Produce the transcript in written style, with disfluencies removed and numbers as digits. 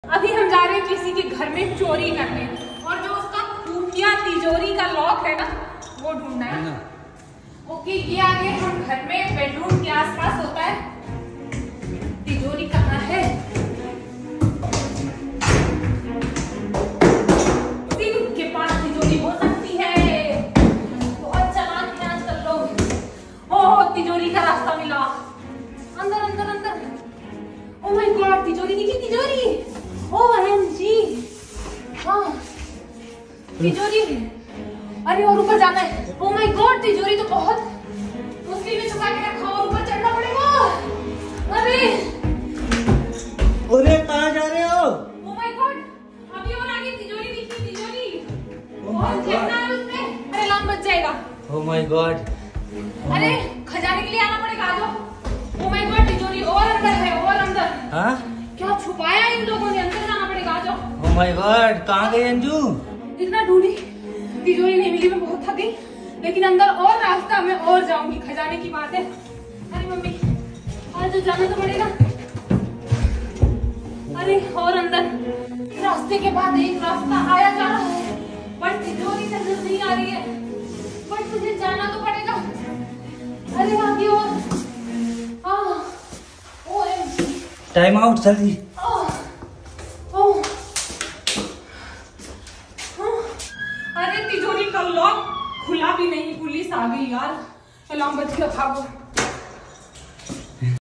अभी हम जा रहे हैं किसी के घर में चोरी करने और जो उसका खुफिया तिजोरी का लॉक है ना वो ढूंढना है। ओके, ये आगे हम घर में बेडरूम के आसपास होता है। तिजोरी कहाँ है? सिंह के पास तिजोरी हो सकती है। बहुत चालाक हैं आजकल लोग। ओह, तिजोरी का रास्ता मिला। अंदर अंदर अंदर। ओह माय गॉड, तिजोरी दिखी, तिजोरी। OMG, हाँ तिजोरी। अरे और ऊपर जाना है। ओह माय गॉड, तिजोरी तो बहुत मुश्किल में छुपा के रखा और ऊपर चढ़ना पड़ेगा। अरे कहाँ जा रहे हो? ओह माय गॉड, अभी और आगे तिजोरी दिखी, तिजोरी। बहुत चढ़ना है उसमें। अरे अलार्म बज जाएगा। Oh my god. अरे खजाने के लिए आना पड़ेगा, आ जाओ। ओह माय गॉड, तिजोरी और अंदर है, और अंदर। हाँ? क्या छुपाया इन लोगों ने? अंदर जाना पड़ेगा, आ जाओ। ओह माय गॉड, कहाँ गए अंजू? इतना ढूंढी, तिजोरी नहीं मिली, मैं बहुत थक गई। लेकिन अंदर और रास्ता, मैं और जाऊंगी, खजाने की बात है। अरे मम्मी, आज जाना तो पड़ेगा। अरे और अंदर, रास्ते के बाद एक रास्ता आया जा रहा है, बट तिजोरी नजर नहीं आ रही है। बट मुझे जाना तो पड़ेगा। अरे आगे और। OMG, टाइम आउट, जल्दी। अरे तिजोरी का लॉक खुला भी नहीं, पुलिस आ गई यार। अलार्म बज गया, भागो।